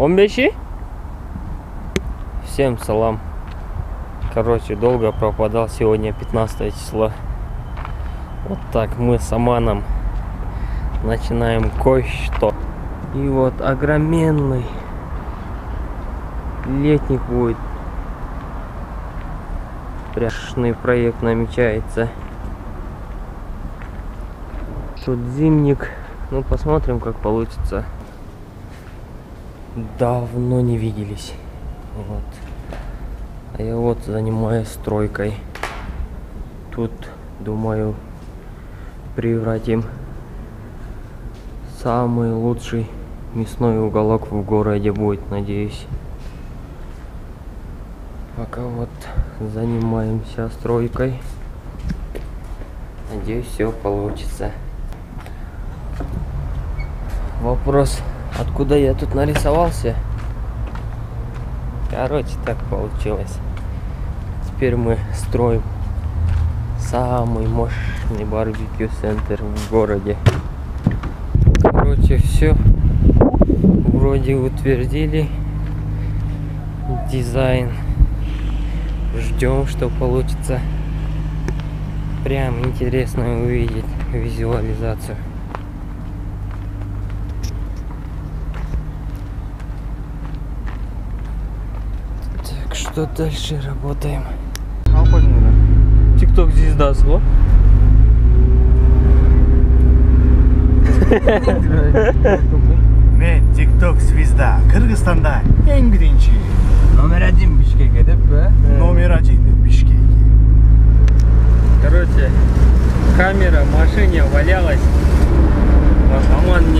15? Всем салам. Короче, долго пропадал. Сегодня 15 число. Вот так мы с Аманом начинаем кое-что. И вот огроменный летник будет. Пряжный проект намечается. Тут зимник. Ну, посмотрим, как получится. Давно не виделись. Вот. А я вот занимаюсь стройкой. Тут, думаю, превратим самый лучший мясной уголок в городе будет, надеюсь. Пока вот занимаемся стройкой. Надеюсь, все получится. Вопрос, откуда я тут нарисовался? Короче, так получилось. Теперь мы строим самый мощный барбекю-центр в городе. Короче, все вроде утвердили дизайн. Ждем, что получится. Прям интересно увидеть визуализацию. Так, что дальше работаем? Тикток звезда сло. Мен TikTok звезда. Кыргызстанда эң биринчи. Номер один в Бишкеке, деп бе? Номер один в Бишкеке. Короче, камера в машине валялась. Аман